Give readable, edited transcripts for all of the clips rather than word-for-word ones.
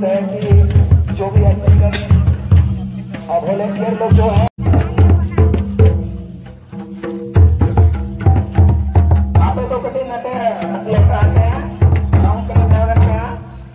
उम्मीद है कि जो भी एथलीट और वॉलेंटियर लोग जो है आते तो कठिन नटे लेकर आते हैं गाँव के ध्यान रखते हैं।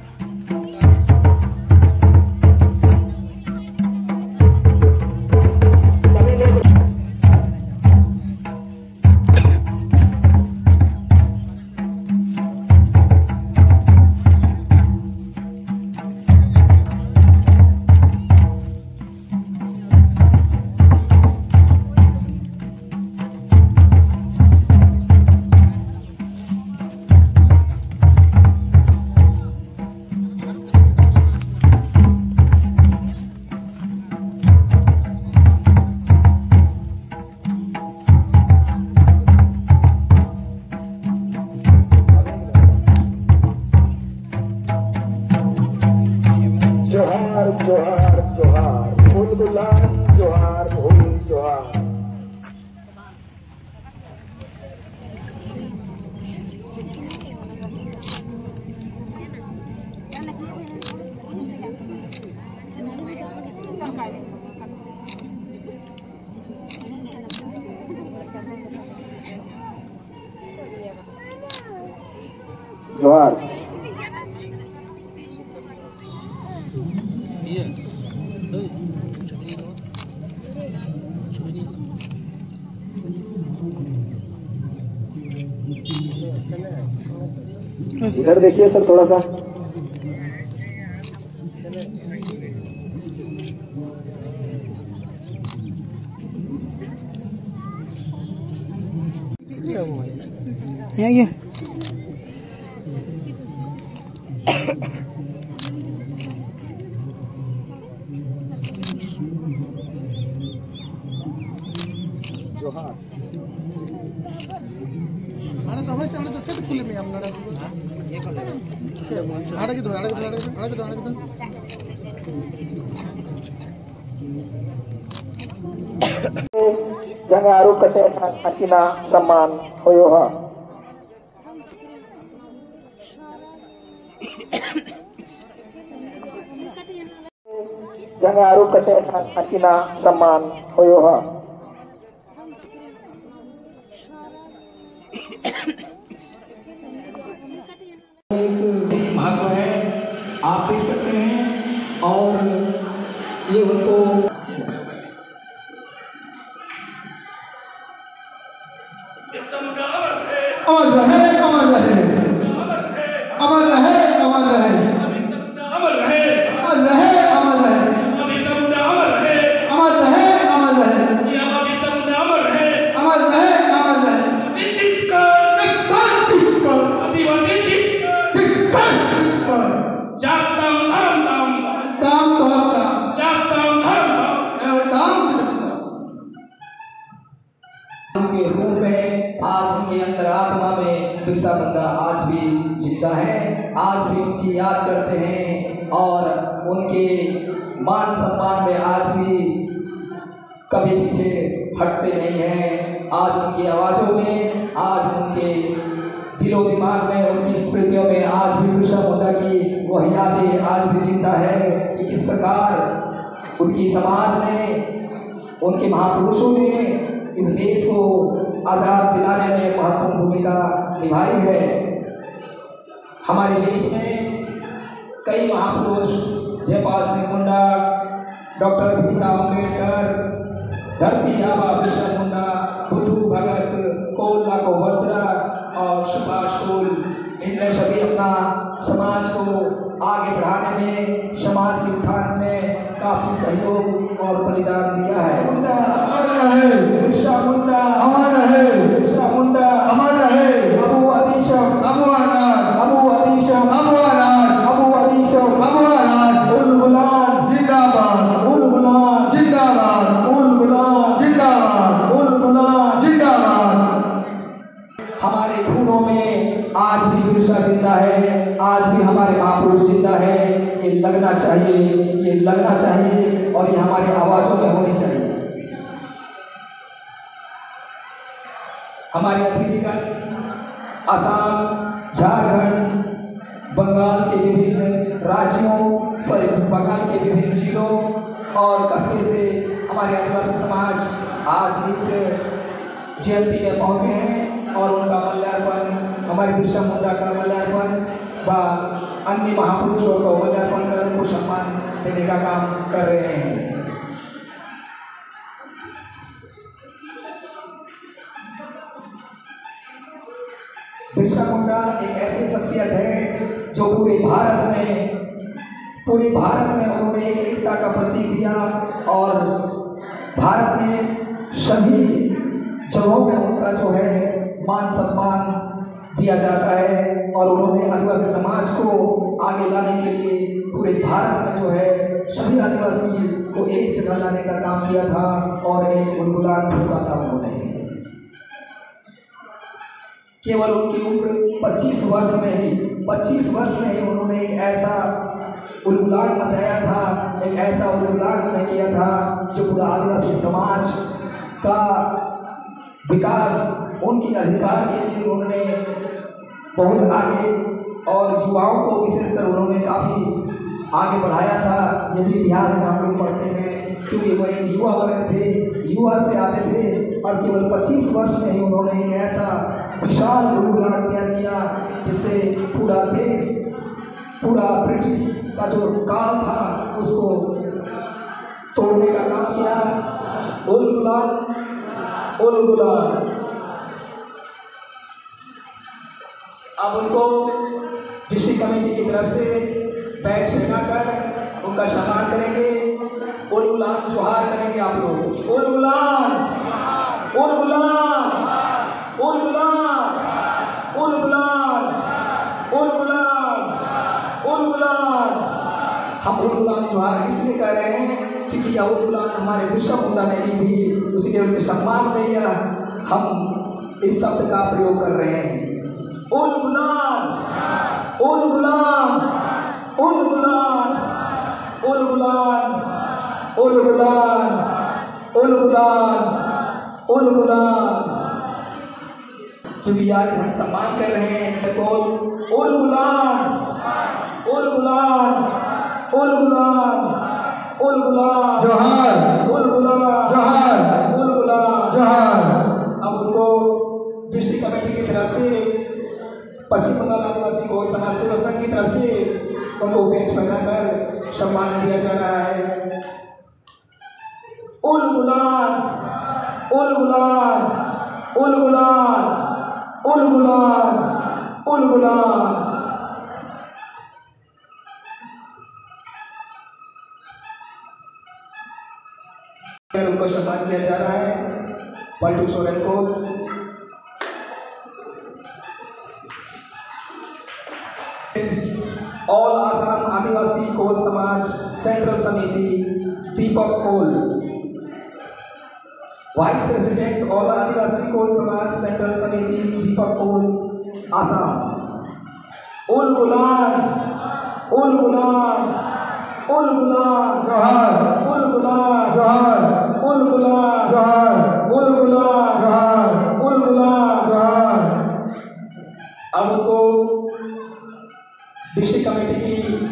जोहार जोहार जोहार फूल गुलाम जोहार फूल जोहार। जोहार इधर देखिए सर थोड़ा सा। ये जोहार फुल में जंगारू कटे अचिना सम्मान होयो हा। जंगारू कटे अचिना सम्मान होयो हा। महत्व है आप देख सकते हैं और ये उनको अमर रहे अमर रहे अमर रहे अमर रहे अमर रहे अमर रहे अमर रहे अमर रहे अमर रहे अमर रहे अमर रहे अमर रहे अमर रहे के रूप में आज उनके अंतरात्मा में बिरसा मुंडा आज भी जिंदा है। आज भी उनकी याद करते हैं और उनके मान सम्मान में आज भी कभी पीछे हटते नहीं हैं। आज उनकी आवाज़ों में, आज उनके दिलो दिमाग में, उनकी स्मृतियों में आज भी बिरसा मुंडा की वह यादें आज भी जिंदा है कि किस प्रकार उनकी समाज ने, उनके महापुरुषों ने इस देश को आज़ाद दिलाने में महत्वपूर्ण भूमिका निभाई है। हमारे देश में कई महापुरुष जयपाल सिंह मुंडा, डॉक्टर भीमराव अम्बेडकर, धरती आबा बिरसा मुंडा, बुद्धू भगत, कोल्ला कोवत्रा और सुभाष फूल, इनने सभी अपना समाज को आगे बढ़ाने में, समाज के उत्थान में काफी सहयोग और बलिदान दिया है। बिरसा मुंडा अमर रहे बिरसा मुंडा अमर रहे अबू आदिशम अबू अनाज अबू आदिशम अबू अनाज अबू आदिशम अबू अनाज उल गुलाम जिंदाबाद उल गुलाम जिंदाबाद उल गुलाम जिंदाबाद उल गुलाम जिंदाबाद। हमारे खूनों में आज भी बिरसा जिंदा है, आज भी हमारे महापुरुष जिंदा है। ये लगना चाहिए, ये लगना चाहिए और ये हमारी आवाज़ों में होनी चाहिए। हमारे अतिथिगण आसाम, झारखंड, बंगाल के विभिन्न राज्यों बंगाल के विभिन्न जिलों और कस्बे से हमारे आदिवासी समाज आज इस जयंती में पहुंचे हैं और उनका माल्यार्पण, हमारे बिरसा मुंडा का माल्यार्पण व अन्य महापुरुषों को माल्यार्पण कर उनको सम्मान देने का काम कर रहे हैं। बिरसा मुंडा एक ऐसी शख्सियत है जो पूरे भारत में उन्होंने एक एकता का प्रतीक दिया और भारत में सभी जगहों में उनका जो है मान सम्मान दिया जाता है और उन्होंने आदिवासी समाज को आगे लाने के लिए पूरे भारत में जो है सभी आदिवासी को एक जगह लाने का काम किया था और एक गुलगुलान फूका था उन्होंने। केवल उनकी उम्र 25 वर्ष में ही उन्होंने एक ऐसा उल्लांघन मचाया था, एक ऐसा उल्लांघन किया था जो पूरा आदिवासी समाज का विकास, उनकी अधिकार के लिए उन्होंने बहुत आगे और युवाओं को विशेषकर उन्होंने काफ़ी आगे बढ़ाया था। ये भी इतिहास में हम लोग पढ़ते हैं क्योंकि वो एक युवा वर्ग थे, युवा से आते थे और केवल 25 वर्ष में ही उन्होंने एक ऐसा विशाल उल्लांघन तैयार किया जिससे पूरा देश, पूरा ब्रिटिश का जो काल था उसको तोड़ने का काम किया। उल्लांघन अब उनको डिस्ट्रिक्ट कमेटी की तरफ से बैच पहनाकर उनका सम्मान करेंगे। उल्लांघन जोहार करेंगे आप लोग। उल्लांघन हम उल्लांघन जोहार इसलिए कर रहे हैं क्योंकि यह उल्लांघन हमारे बिरसा मुंडा ने की थी, उसी के उनके सम्मान में यह हम इस शब्द का प्रयोग कर रहे हैं। क्योंकि आज हम सम्मान कर रहे हैं अब उनको डिस्ट्रिक्ट कमेटी की तरफ से पश्चिम बंगाल आदिवासी को समाज सेवा संघ की तरफ से उनको बेच पहनाकर सम्मान दिया जा रहा है। उनको सम्मान किया जा रहा है। पलटू सोरेन को all Assam Adivasi Kol Samaj central Samiti Deepak Kol, vice president all Adivasi Kol Samaj central Samiti Deepak कोल आसाम। अब उनको डिस्ट्रिक्ट कमेटी की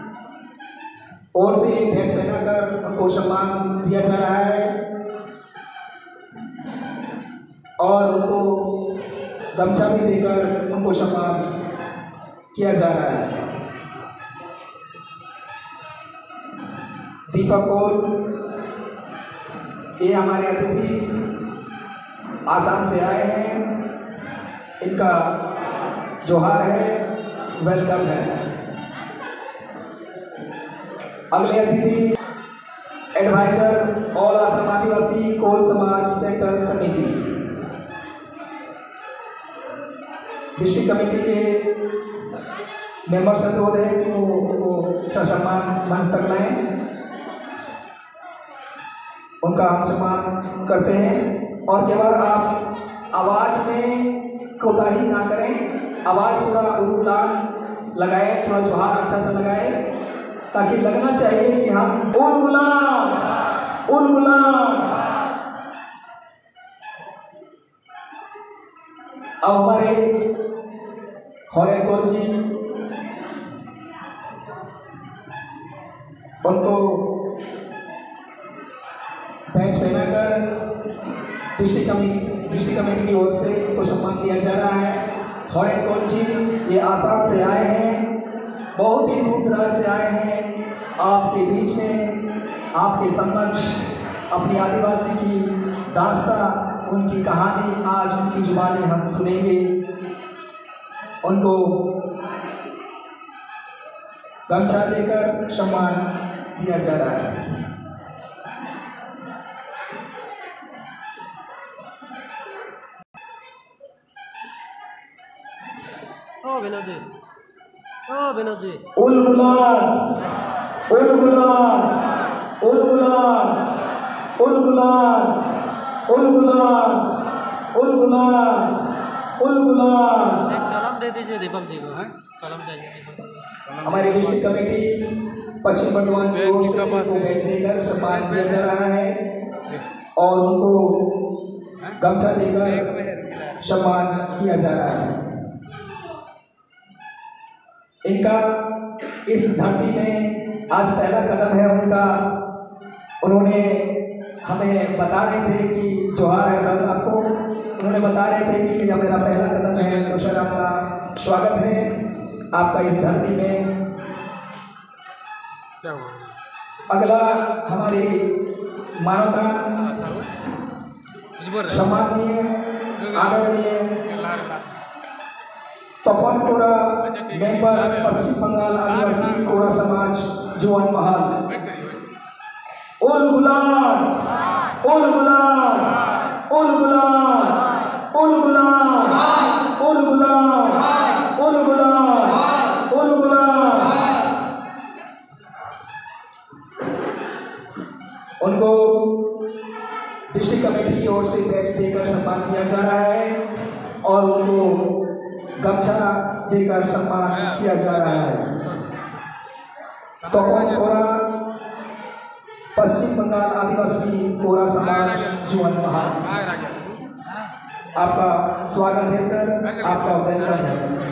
ओर से बैच पहनाकर उनको सम्मान दिया जा रहा है और उनको गमछा भी देकर उनको सम्मान किया जा रहा है। दीपक कौर ये हमारे अतिथि आसाम से आए हैं, इनका जोहार है, वेलकम है। अगले अतिथि advisor all Assam Adivasi Kol Samaj central समिति, डिस्ट्रिक्ट कमेटी के मेंबर से अनुरोध है कि वो सम्मान मंच तक लाएं, उनका हम सम्मान करते हैं। और केवल आप आवाज में कोताही ना करें, आवाज थोड़ा उल्लांघन लगाए, थोड़ा जोहार अच्छा सा लगाए ताकि लगना चाहिए कि हम अब हमारे हॉरेन कौर जी उनको बैच पहनाकर डिस्ट्रिक्ट कमेटी की ओर से उनको सम्मान दिया जा रहा है। हॉरेन कौल जी ये आसाम से आए हैं, बहुत ही दूर दराज से आए हैं आपके बीच में, आपके समक्ष अपनी आदिवासी की दास्ता, उनकी कहानी आज उनकी जुबानी हम सुनेंगे। उनको गमछा देकर सम्मान दिया जा रहा है। विनोद जी, विनोद जी। उल गुलाम, उल गुलाम, उल गुलाम, उल गुलाम, उल गुलाम, उल गुलाम, उल गुलाम। एक कलम दे दीजिए दीपक जी को। कलम चाहिए। हमारी डिस्ट्रिक्ट कमेटी पश्चिम बर्धमान की ओर से उनको बैच देकर सम्मान दिया जा रहा है और उनको गमछा देकर सम्मान किया जा रहा है। इनका इस धरती में आज पहला कदम है उनका। उन्होंने हमें बता रहे थे कि जोहार है सर आपको, उन्होंने बता रहे थे कि यह मेरा पहला कदम है, तो सर आपका स्वागत है आपका इस धरती में। अगला हमारी मानवता सम्माननीय आदरणीय तपन कोरा मेंबर पश्चिम बंगाल आदिवासी कोरा समाज जुआन महल। उल गुलाम, उल गुलाम, उल गुलाम, उल गुलाम, उल गुलाम, उल गुलाम, उल गुलाम। उनको डिस्ट्रिक्ट कमेटी की ओर से बैच देकर सम्मान किया जा रहा है और उनको गमछा देकर सम्मान किया जा रहा है। तो कोरा पश्चिम बंगाल आदिवासी कोरा समाज जुआन महल, आपका स्वागत है सर, आपका वेलकम है सर।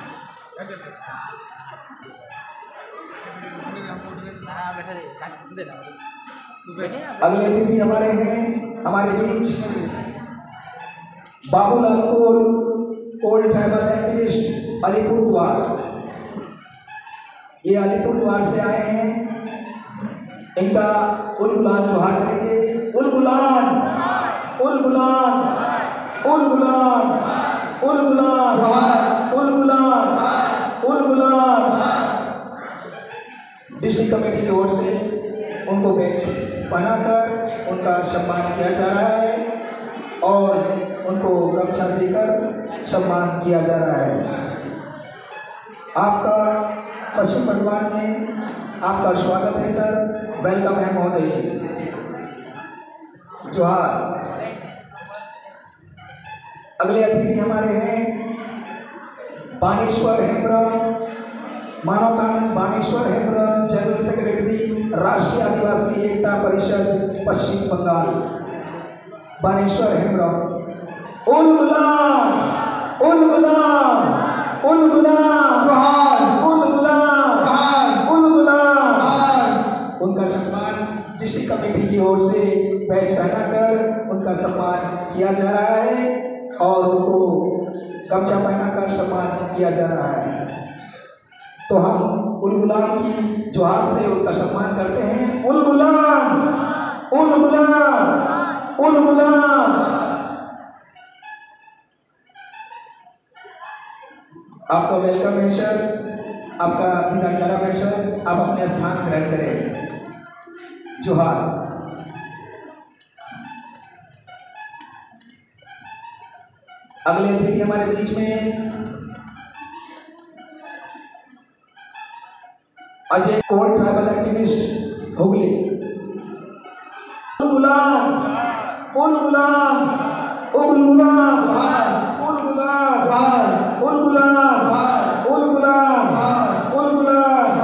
अगले अतिथि हमारे हैं हमारे बीच बाबूलाल कोल ट्राइबल एक्टिविस्ट अलीपुरद्वार। ये अलीपुरद्वार से आए हैं। इनका उल गुलाम जोहार करेंगे। उल गुलाम, उल गुलाम, उल गुलाम, उल गुलाम, उल गुलाम, उल गुलाम। डिस्ट्रिक्ट कमेटी की ओर से उनको बैच पहनाकर उनका सम्मान किया जा रहा है और उनको गमछा देकर सम्मान किया जा रहा है। आपका पश्चिम बर्धमान में आपका स्वागत है सर, वेलकम है महोदय जी। जोहार। अगले अतिथि हमारे हैं बानेश्वर हेम्ब्रम, मानवकांड बानेश्वर हेम्ब्रम, जनरल सेक्रेटरी राष्ट्रीय आदिवासी एकता परिषद पश्चिम बंगाल। बानेश्वर हेम्ब्रम। उल गुलाम, उल गुलाम, उल गुलाम, जोहार, उल गुलाम, जोहार, उल गुलाम। जोहार। उनका सम्मान डिस्ट्रिक्ट कमेटी की ओर से बैच पहनाकर उनका सम्मान किया जा रहा है और उनको गमछा पहनाकर सम्मान किया जा रहा है। तो हम उल गुलाम की जोहार से उनका सम्मान करते हैं। उल गुलाम, उल गुलाम, उल गुलाम। आपका वेलकम है सर, आपका विदाई है सर, आप अपने स्थान ग्रहण करें। जोहार। अगले अतिथि हमारे बीच में अजय कोल ट्राइबल एक्टिविस्ट हुगली। उल गुलाम, उल गुलाम, उल गुलाम, उल गुलाम, उल गुलाम, उल गुलाम, उल गुलाम।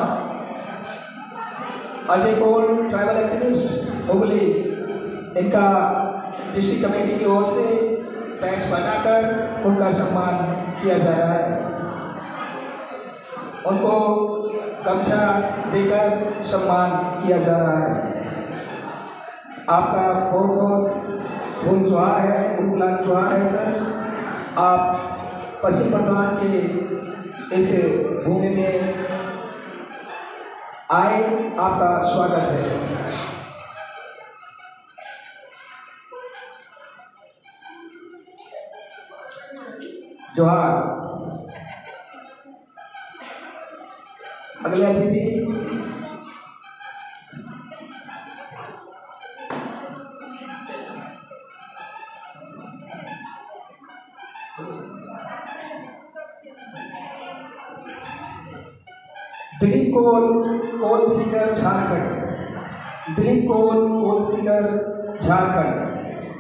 Ajay Kol tribal activist Hooghly. इनका डिस्ट्रिक्ट कमेटी की ओर से बैच बनाकर उनका सम्मान किया जा रहा है। उनको गमछा देकर सम्मान किया जा रहा है। आपका बहुत बहुत फूल जोहार है, गुलाब जोहार है सर। आप पश्चिम बर्धमान के इस भूमि में आए, आपका स्वागत है। जोहार। अगले अतिथि दिलीप कोल सिंगर झारखंड। दिलीप कोल सिंगर झारखंड।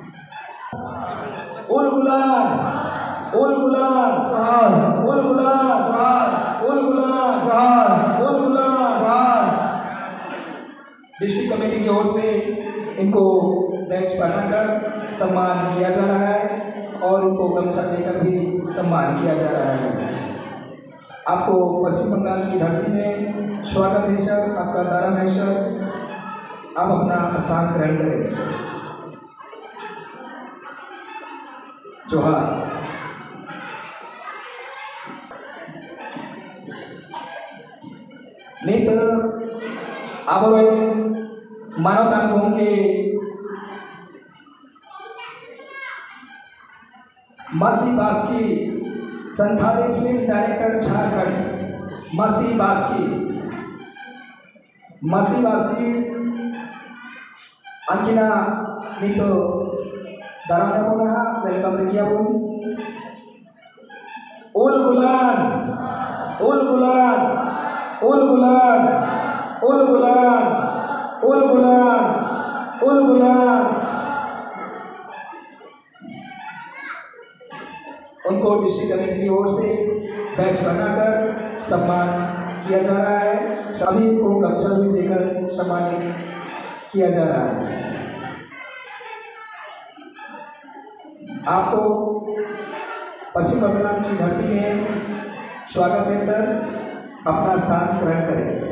उल गुलाब, उल गुलाब, उल गुलाब, उल गुलाब, उल गुलाब। डिस्ट्रिक्ट कमेटी की ओर से इनको बैच पहनाकर सम्मान किया जा रहा है और उनको गमछा देकर भी सम्मान किया जा रहा है। आपको पश्चिम बंगाल की धरती में स्वागत है सर, आपका दाराम है सर। आप अपना स्थान ग्रहण करें। जोहार। मानवदान भूमि के मसी बास्की संथाली फिल्म डायरेक्टर झारखंड। मसी बास्की अंकिना नीतो दाराना बोला वेलकम किया बोल। उल गुलान, उल गुलान, उल गुलान, उल गुलान, उल गुलान, उल गुलान। उनको डिस्ट्रिक्ट कमेटी की ओर से बैच बनाकर सम्मान किया जा रहा है। सभी को गमछा भी देकर सम्मानित किया जा रहा है। आपको पश्चिम बंगाल की धरती में स्वागत है सर, अपना स्थान ग्रहण करें।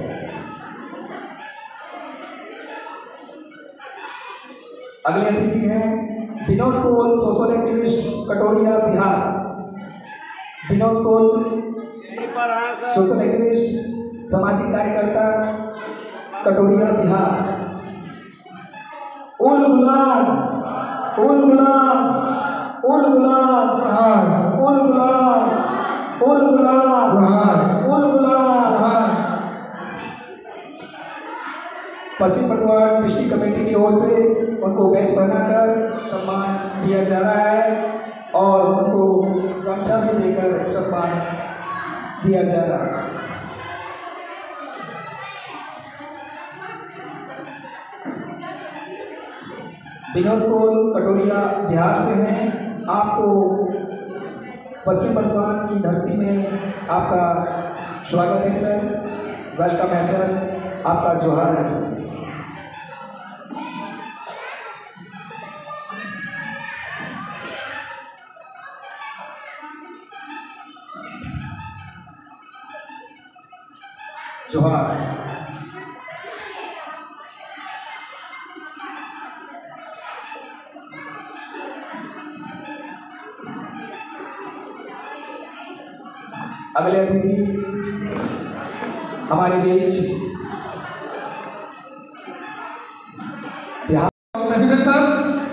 अगले अतिथि हैं Vinod Kol, social activist, Katoria, Bihar. Vinod Kol social activist, सामाजिक कार्यकर्ता, कटोरिया, बिहार। उल गुलाब, उल गुलाब, उल गुलाब, उल गुलाब, उल गुलाब, उल गुलाब। पश्चिम बंगाल डिस्ट्रिक्ट कमेटी की ओर से उनको बैच बनाकर सम्मान दिया जा रहा है और उनको गमछा भी देकर सम्मान दिया जा रहा है। विनोद कोल कटोरिया बिहार से हैं। आपको पश्चिम बंगाल की धरती में आपका स्वागत है सर, वेलकम है सर, आपका जोहार है सर। जोहार। अगले अतिथि हमारे बीच बिहार प्रेसिडेंट साहब,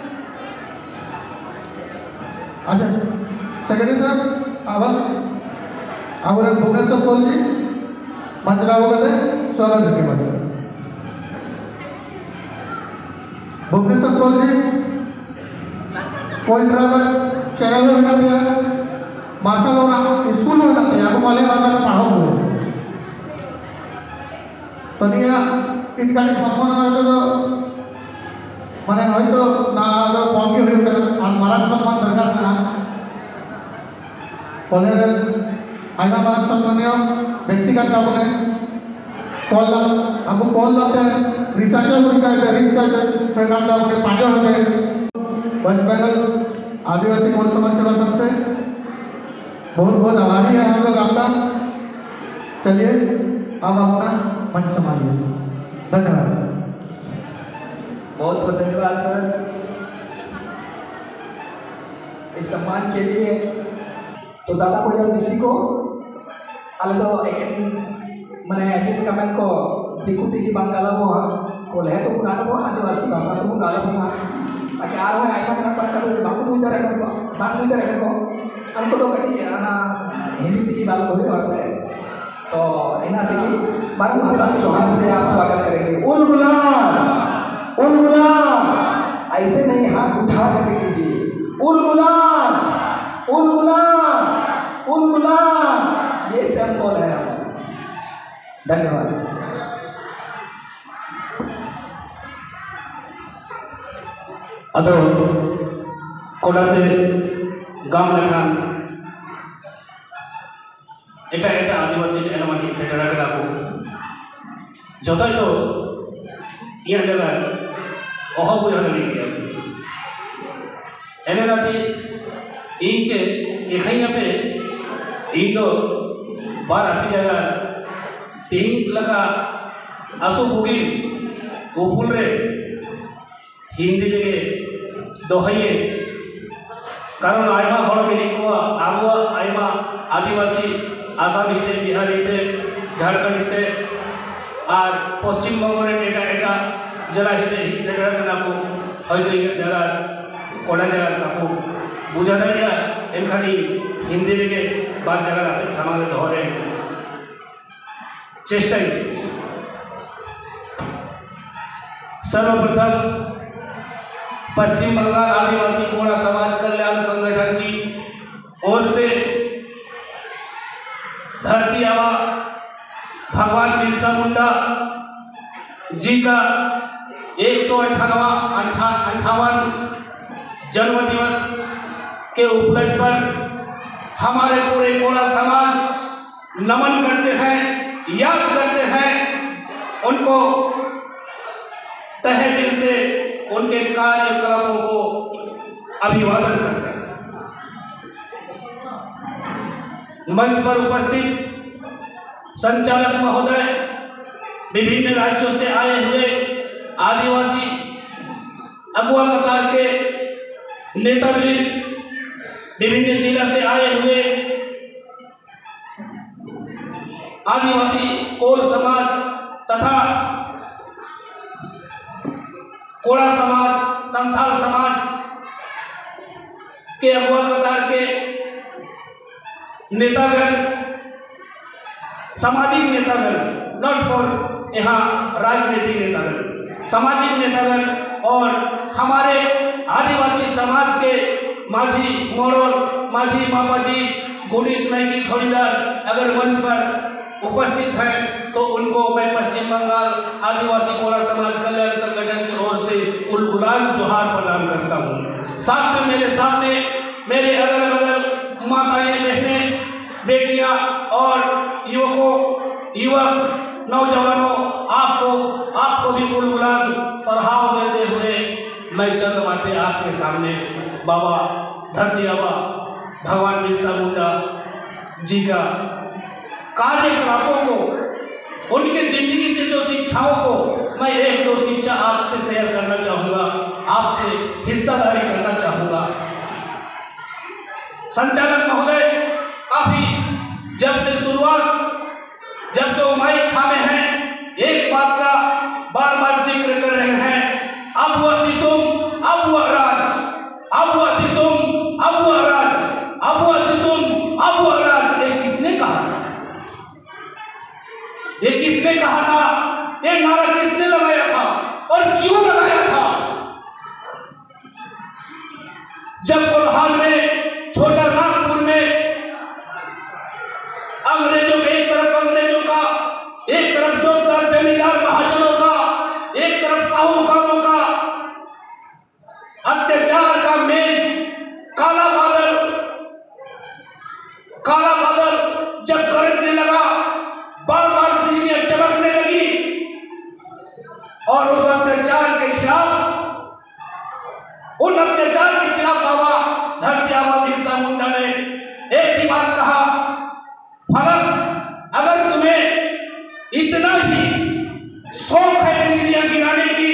अच्छा सेक्रेटरी साहब आवर भुवनेश्वर कोल जी मंजराव गए स्वागत है। केवल भुवनेश्वर कोल जी कोल ड्राइवर चैनल में बना दिया, मार्शल और स्कूल में बना दिया, आपको वाले भाषा में पढ़ाओ तो नहीं इनका सम्मान करते तो मैंने হয়তো না কমই হয়ে গেল আর মারাক সম্মান দরকার না কলেজের আইনা মারাক সম্মানীয় ব্যক্তিগত আপনি कॉल हमको कॉल लाते हैं रिसर्चर को कहते हैं रिसर्चर फिर काम तो अपने पांचों होते हैं वेस्ट बंगाल आदिवासी कोल समाज सेवा संघ से बहुत बहुत आभारी है हम लोग आपका। चलिए अब अपना मन संभालिए। धन्यवाद। बहुत बहुत धन्यवाद सर इस सम्मान के लिए। तो दादा को मिसी को अलग मैंने अजित कमेंट को दिखुती की बांग गाला को लहे तो गाना को आदिवासी भाषा तो गाला को ताकि आ रहा है आइमा करना पड़ता है बाकू तो इधर रखो बाकू इधर रखो हमको तो कटी आना हिंदी की बात बोले और से तो इना देखिए बाबू हसन चौहान से आप स्वागत करेंगे। उल गुलाम ऐसे नहीं हाथ उठा करके कीजिए। उल गुलाम ये सैंपल है। धन्यवाद। अदो कोडाते गाम लेखान एटा एटा आदिवासी एनमाटी सेटरा कदा को जतय तो इया जगह ओह बुझा दे गया एने राती इनके एखैया पे इन दो बार अपनी जगह तीन लगा आसु बुगी उपुल रे हिंदी लगे दोहये कारण आयमा हड़ मिली को आबो आयमा आदिवासी आसाम हिते बिहार हिते झारखंड हिते और पश्चिम बंग रे एटा एटा जला हिते सेटरा कना को हयतो इ जगह कोडा जगह काको बुझा दाड़िया एनखानी हिंदी लगे बार जगह अपने सामान धरे चेष्टा सर्वप्रथम पश्चिम बंगाल आदिवासी कोड़ा समाज कल्याण संगठन की ओर से धरती आबा भगवान बिरसा मुंडा जी का 158वां जन्म दिवस के उपलक्ष्य पर हमारे पूरे कोड़ा समाज नमन करते हैं, याद करते हैं, उनको तहे दिल से उनके कार्यकलापों को अभिवादन करते हैं। मंच पर उपस्थित संचालक महोदय, विभिन्न राज्यों से आए हुए आदिवासी अगुआ कतार के नेतावृंद, विभिन्न जिला से आए हुए आदिवासी कोल समाज तथा कोड़ा समाज, संथाल समाज के अगुआ कतार के नेतागण, सामाजिक नेतागण, नॉट फॉर यहाँ राजनीतिक नेतागण, सामाजिक नेतागण और हमारे आदिवासी समाज के माझी मोड़ोल, माझी मापाजी, गुणित नैकी छोड़ीदार अगर मंच पर उपस्थित हैं तो उनको मैं पश्चिम बंगाल आदिवासी कोड़ा समाज कल्याण संगठन की ओर से उलगुलान जोहार प्रदान करता हूँ। साथ में मेरे सामने मेरे अगल बगल माताएं, बहनें, बेटियां और युवक नौजवानों, आपको भी उलगुलान सराहाव देते हुए मैं चंद बातें आपके सामने बाबा धरती आबा भगवान बिरसा मुंडा जी का कार्यकलापों को, उनके जिंदगी से जो शिक्षाओं को मैं एक दो शिक्षा आपसे शेयर करना चाहूँगा, आपसे हिस्सादारी करना चाहूँगा। संचालक महोदय काफी जब से शुरुआत, जब तो माइक थामे हैं, एक बात का बार बार जिक्र कर रहे हैं, अब वह दिसुम, अब वह राज, अब वह दिसुम, अब वह राज, अब वह दिसुम, अब वह राज। ये किसने कहा था? ये किसने कहा था? ये नारा किसने लगाया था और क्यों लगाया था? जब कोल्हान में, छोटा नागपुर में अंग्रेजों के एक तरफ अंग्रेजों का, एक तरफ जोतदार जमींदार महाजनों का, एक तरफ साहूकारों का अत्याचार का मेघ, काला बादल जब गरजने लगा, बार बार बिजलियां चमकने लगी और उस अत्याचार के खिलाफ, उन अत्याचार के खिलाफ बाबा धरती आबा बिरसा मुंडा ने एक ही बात कहा, फलक, अगर तुम्हें इतना ही शौक है बिजलियां गिराने की,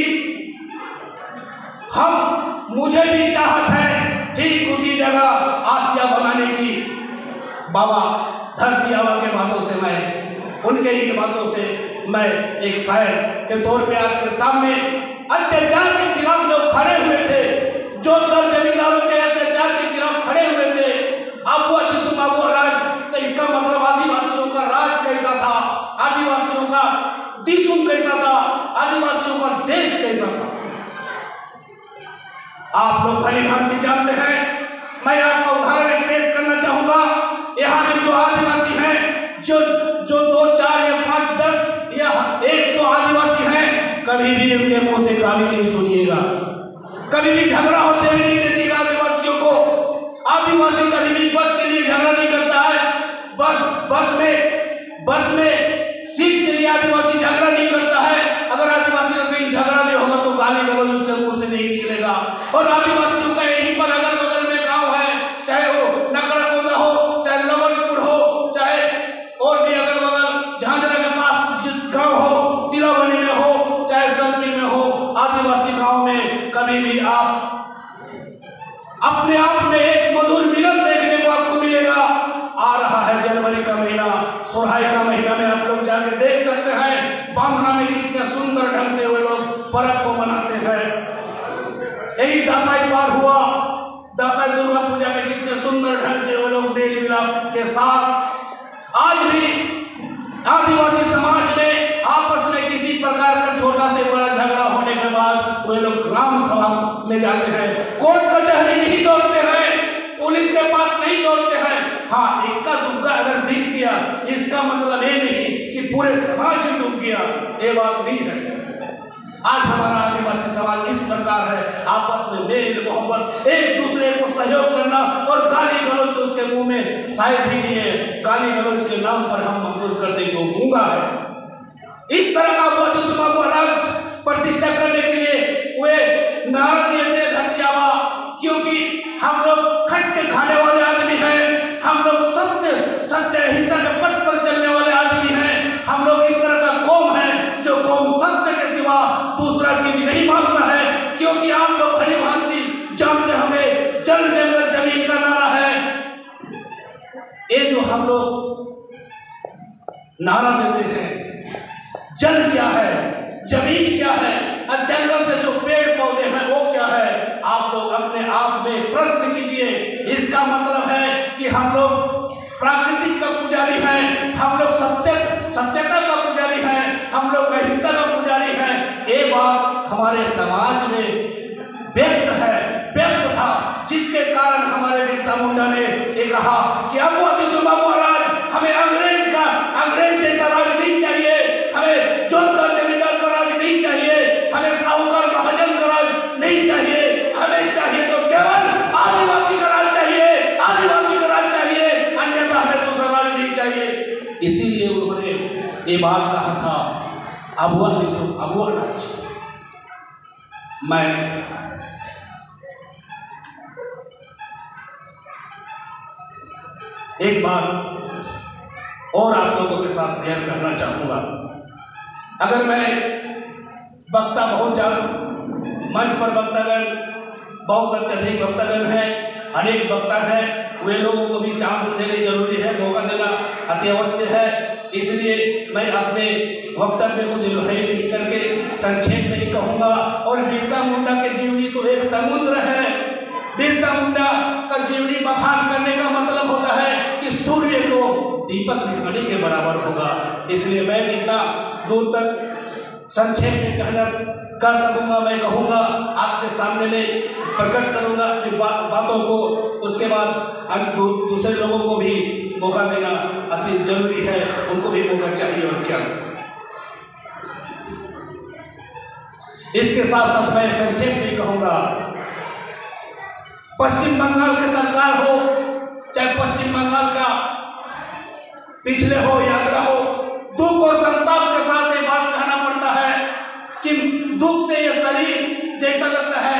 मुझे भी चाहत है ठीक उसी जगह आसिया बनाने की। बाबा धरती आबा के बातों से उनके इन बातों से मैं एक शायर के तौर पे आपके सामने अत्याचार के खिलाफ जो खड़े हुए थे, जो दल जमींदारों के अत्याचार के खिलाफ खड़े हुए थे, आपको राज, तो इसका मतलब आदिवासियों का राज कैसा था, आदिवासियों का दिसुम कैसा था, आदिवासियों का देश कैसा था, आप लोग भली भांति जानते हैं। मैं आपका उदाहरण पेश करना चाहूंगा। यहाँ में जो आदिवासी हैं, जो 2, 4 या 5, 10 या 100 आदिवासी हैं, कभी भी उनके मुंह से गाली नहीं सुनिएगा, कभी भी झगड़ा होते हुए नहीं देखिएगा आदिवासियों को। आदिवासी कभी भी बस के लिए झगड़ा नहीं करता है, बस में सीट के लिए आदिवासी झगड़ा नहीं करता है। अगर आदिवासी का कहीं झगड़ा भी होगा तो गाली गलौज उसके मुंह से नहीं निकलेगा। और आदिवासियों का यहीं पर अगल बगल में गांव है, चाहे वो नकड़ाकोंदा हो, चाहे लवनपुर हो, चाहे और भी अगल बगल झांझरा के पास गांव हो, तिलावनी में हो, चाहे संतरी में हो, आदिवासी गांव में कभी भी आप अपने आप में एक मधुर मिलन देखने को आपको मिलेगा। आ रहा है जनवरी का महीना, सोहाई का महीना में आप लोग जाके देख सकते हैं बांधना में कितने सुंदर ढंग से वे लोग पर्व को मनाते हैं। यही दासाई पार हुआ, दासाई दुर्गा पूजा में कितने सुंदर ढंग से वे लोग मेल मिलाप के साथ आज भी आदिवासी समाज में आपस में किसी प्रकार का छोटा से बड़ा झगड़ा होने के बाद वे लोग ग्राम सभा में जाते हैं, कोर्ट कचहरी नहीं दौड़ते हैं, पुलिस के पास नहीं दौड़ते हैं। हाँ, इक्का दुक्का अगर दिख गया इसका मतलब ये नहीं कि पूरे समाज डूब गया, ये बात नहीं है। आज हमारा आदिवासी समाज इस प्रकार है, आपस में मेल मोहब्बत, एक दूसरे को सहयोग करना, और गाली गलौज तो उसके मुंह में शायद ही नहीं है। गाली गलौज के नाम पर हम महसूस करते कि वो गूंगा है। इस तरह का राज प्रतिष्ठा करने के लिए वे नारा दिए थे धरती आबा, क्योंकि हम लोग खट के खाने वाले आदमी हैं, हम लोग सत्य अहिंसा के पथ पर चलने वाले आदमी हैं, हम लोग इस तरह का कौम है जो कौम सत्य के सिवा दूसरा चीज नहीं मानता है। क्योंकि आप लोग भली भांति जानते हमें जल जंगल जमीन का नारा है, ये जो हम लोग नारा देते हैं, जल क्या है, जमीन क्या है, और जंगल से जो पेड़ पौधे हैं वो क्या है, आप लोग अपने आप में प्रश्न कीजिए। इसका मतलब है कि हम लोग प्राकृतिक का पुजारी हैं, हम लोग सत्यता का पुजारी हैं, हम लोग अहिंसा का पुजारी हैं। ये बात हमारे समाज में व्यक्त था, जिसके कारण हमारे बिरसा मुंडा ने ये कहा कि अब महाराज हमें अंग्रेज जैसा राज नहीं चाहिए, हमें जोतदार जमींदार का राज नहीं चाहिए, हमें साहूकार महाजन का राज नहीं चाहिए, हमें चाहिए तो केवल आदिवासी का राज चाहिए, आदिवासी का राज चाहिए, अन्यथा हमें दूसरा राज नहीं चाहिए। इसीलिए उन्होंने ये बात कहा था, अगुआ राज। मैं एक बात और आप लोगों के साथ शेयर करना चाहूंगा। अगर मैं वक्ता बहुत ज्यादा मंच पर वक्तागण बहुत अत्यधिक वक्तागण हैं, अनेक वक्ता हैं, वे लोगों को भी चांस देने जरूरी है, मौका देना अत्यावश्य है। इसलिए मैं अपने वक्तव्य को दिलहरी नहीं करके संक्षेप में ही कहूँगा। और बिरसा मुंडा की जीवनी तो एक समुद्र है। बिरसा मुंडा का जीवनी बखान करने का मतलब होता है कि सूर्य को दीपक दिखाने के बराबर होगा। इसलिए मैं जितना दूर तक संक्षेप में कह सकूंगा मैं कहूँगा, आपके सामने में प्रकट करूंगा अपनी बातों को। उसके बाद हम दूसरे लोगों को भी मौका देना अति जरूरी है, उनको भी मौका चाहिए। और क्या इसके साथ साथ मैं संक्षेप में कहूँगा, पश्चिम बंगाल की सरकार हो, चाहे पश्चिम बंगाल का पिछले हो या अगला हो, दुख और संताप के साथ ये बात कहना पड़ता है कि दुख से ये शरीर जैसा लगता है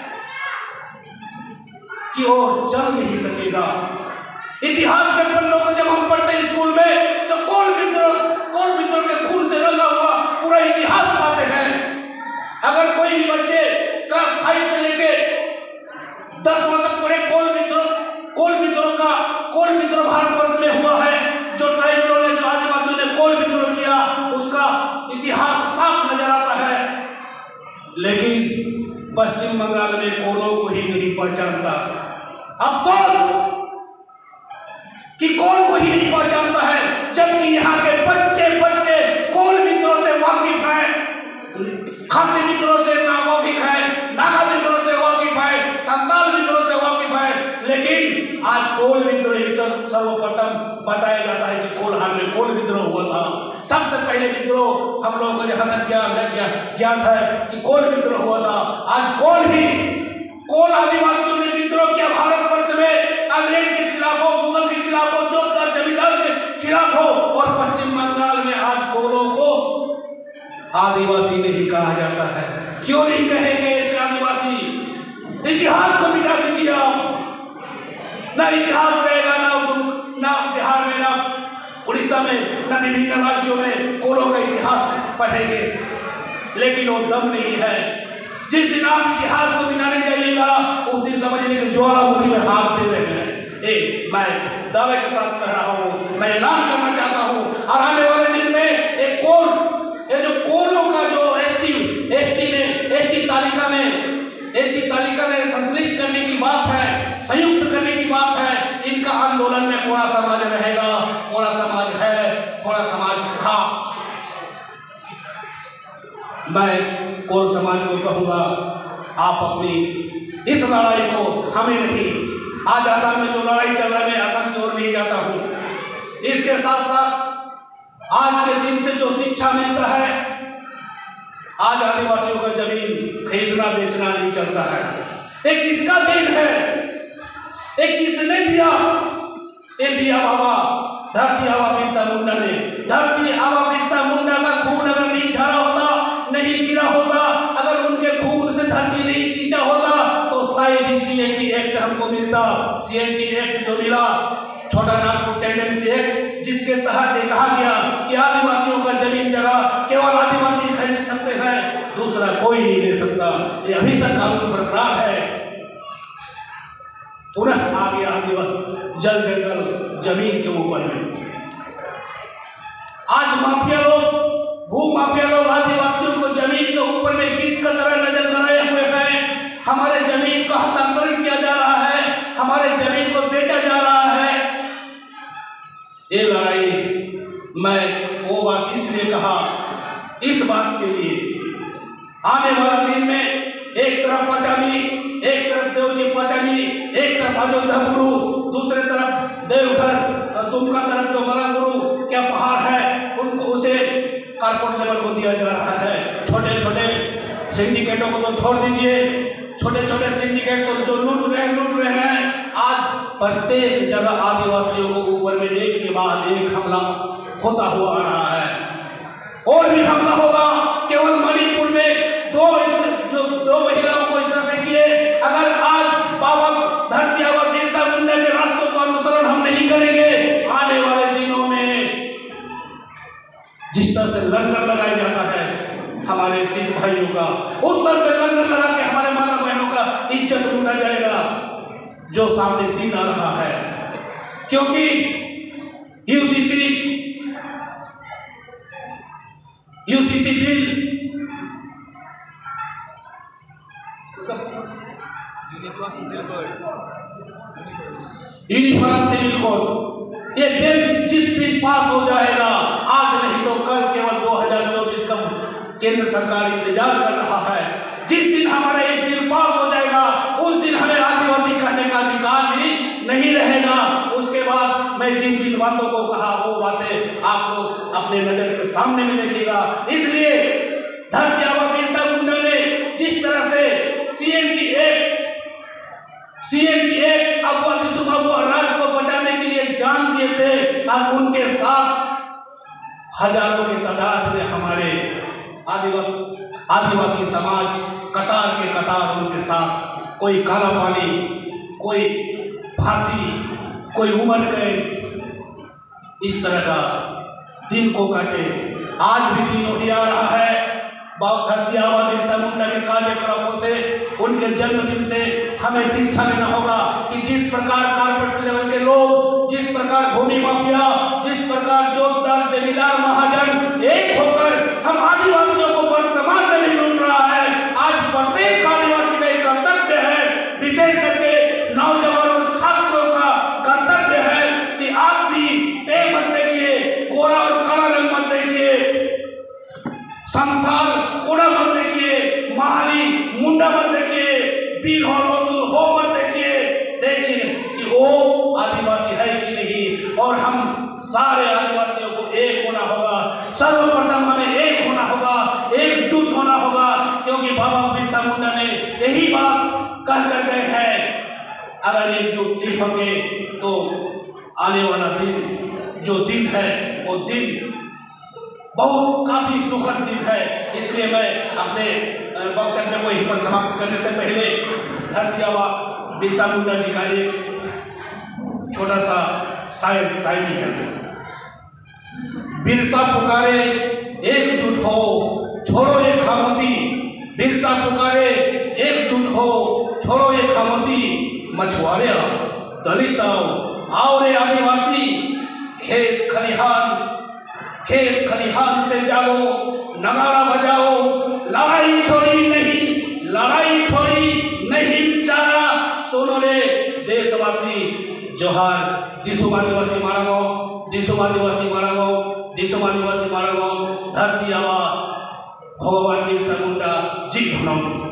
कि वो चल नहीं सकेगा। इतिहास के पन्नों को जब हम पढ़ते हैं स्कूल में, तो कोल विद्रोह के खून पश्चिम बंगाल में कोलों को ही नहीं पहचानता। अफसोस कि कोल को ही नहीं पहचानता है, जबकि यहाँ के बच्चे बच्चे कोल मित्रों से वाकिफ है, खासी मित्रों से वाकिफ है, नागा मित्रों से वाकिफ है, संताल मित्रों से वाकिफ है। लेकिन आज कोल विद्रोह ही सर्वप्रथम बताया जाता है कि कोल्हार में कोल विद्रोह हुआ था। सबसे पहले विद्रोह हम लोगों को जहां तक ज्ञान है कि कोल विद्रोह हुआ था। आज कोल आदिवासियों ने विद्रोह किया भारतवर्ष में, अंग्रेज के खिलाफ हो, मुगल के खिलाफ हो, चौधरी जमींदार के खिलाफ हो, और पश्चिम बंगाल में आज कोलों को आदिवासी नहीं कहा जाता है। क्यों नहीं कहेंगे आदिवासी? इतिहास को मिटा दीजिए आप। ना इतिहास रहेगा, ना बिहार में, ना उड़ीसा में, ना विभिन्न राज्यों में कोलों का इतिहास पढ़ेंगे। लेकिन वो दम नहीं है। जिस दिन आप इतिहास को मिटाने जाइएगा, उस दिन समझिए कि ज्वालामुखी में हाथ दे रहे हैं। मैं दावे के साथ कह रहा हूँ, मैं ऐलान करना चाहता हूँ, और आने वाले दिन में एक ये जो कोलों का जो एसटी तालिका में संश्लिष्ट करने की बात है, संयुक्त करने की बात है, इनका आंदोलन में कोड़ा समाज रहेगा, कोड़ा समाज है, कोड़ा समाज था। मैं कोल समाज को कहूंगा, आप अपनी इस लड़ाई को, हमें नहीं, आज आसाम में जो लड़ाई चल रहा है, मैं आसाम की ओर नहीं जाता हूं। इसके साथ साथ आज के दिन से जो शिक्षा मिलता है, आज आदिवासियों का जमीन खरीदना बेचना नहीं चलता है। एक किसका देन है? एक किसने दिया? ये दिया बाबा धरती आबा बिरसा मुंडा ने। धरती आबा बिरसा मुंडा का खून अगर नहीं झरा होता, नहीं गिरा होता, अगर उनके खून से धरती नहीं सींचा होता, तो शायद ही सीएनटी एक्ट हमको मिलता। सीएनटी एक्ट जो मिला, छोटा नागपुर टेंडेंसी एक्ट, जिसके तहत ये कहा गया कि आदिवासियों का जमीन जगह केवल आदिवासी खरीद सकते हैं, दूसरा कोई नहीं ले सकता। ये अभी तक कानून बरकरार है। पुनः आ गया आदिवासी जल जंगल जमीन के ऊपर में। आज माफिया लोग, भूमाफिया लोग आदिवासियों को जमीन के ऊपर में गीत का तरह नजर कराए हुए हैं। हमारे जमीन का हस्तांतरण किया जा रहा है, हमारे जमीन को बेचा जा रहा है। ये लड़ाई मैं वो बात इसलिए कहा, इस बात के लिए आने वाला दिन में एक तरफ पचामी, एक तरफ देवजी पचामी, एक तरफ अयोध्या गुरु, दूसरे तरफ देवघर दुमका तरफ जो मरंगुरु क्या पहाड़ है, उनको उसे कारपोरेट लेवल को दिया जा रहा है। छोटे छोटे सिंडिकेटों को तो छोड़ दीजिए, छोटे छोटे सिंडिकेट तो जो लूट रहे हैं। आज प्रत्येक जगह आदिवासियों को ऊपर में एक के बाद एक हमला होता हुआ आ रहा है। और भी हमला होगा। केवल मणिपुर में दो महिलाओं को इस तरह से किए। अगर आज बाबा धरती आबा बिरसा मुंडा के रास्तों का अनुसरण हम नहीं करेंगे, आने वाले दिनों में जिस तरह से लंगर लगाया जाता है हमारे सिख भाइयों का, उस तरह से लंगर लगा के हमारे माता बहनों का इज्जत लूटा जाएगा, जो सामने दिन आ रहा है। क्योंकि UCC bill, uniform civil code, ये बिल जिस दिन पास हो जाएगा, आज नहीं तो कल, केवल 2024 का केंद्र सरकार इंतजार कर रहा है। जिस दिन हमारा ये बिल पास हो जाएगा, उस दिन हमें आदिवासी कहने का अधिकार भी नहीं रहेगा। उसके बाद मैं जिन बातों को कहा, वो बातें आप लोग अपने नजर के सामने में देखिएगा। इसलिए धरती आबा बिरसा मुंडा ने जिस तरह से सीएनटी एक्ट अबुआ राज को बचाने के लिए जान दिए थे, और उनके साथ हजारों की तादाद में हमारे आदिवासी समाज कतार के कतार उनके साथ, कोई काला पानी, कोई फांसी, कोई उम्र कैद, इस तरह का दिन को काटे। आज भी दिन वही आ रहा है। धरती आबा बिरसा मुंडा के कार्यकलापों से, उनके जन्मदिन से हमें शिक्षा लेना होगा कि जिस प्रकार कारपोरेट लेवल के लोग, जिस प्रकार भूमि माफिया, जिस प्रकार जोतदार जमींदार महाजन एक होकर हम आदिवासियों को वर्तमान में नहीं लूट रहा है, आज प्रत्येक आदिवासी का एक संथाल कोड़ा मत देखिए, महाली मुंडा मत देखिए, बीर हो मत देखिए। देखिए कि वो आदिवासी है कि नहीं, और हम सारे आदिवासियों को एक होना होगा। सर्वप्रथम हमें एक होना होगा, एकजुट होना होगा, क्योंकि बाबा बिरसा मुंडा ने यही बात कह कर गए हैं, अगर एकजुट नहीं होंगे तो आने वाला दिन जो दिन है वो दिन बहुत काफी दुखद दिन है। इसलिए मैं अपने वक्तव्य को यहीं पर समाप्त करने से पहले धरती आबा बिरसा मुंडा जी का एक छोटा सा शायरी है। बिरसा पुकारे एकजुट हो, छोड़ो ये खामोशी। बिरसा पुकारे एकजुट हो, छोड़ो ये खामोशी। मछुआरे आओ, दलित आओ रे आदिवासी। खेत खलिहान से जाओ, नगाड़ा बजाओ। लड़ाई छोड़ी नहीं चारा। सुनो रे देशवासी, जोहार। दिसुम आदिवासी मारांगो, दिसुम आदिवासी मारांगो, दिसुम आदिवासी मारांगो। धरती आबा भगवान बिरसा मुंडा जी धनम।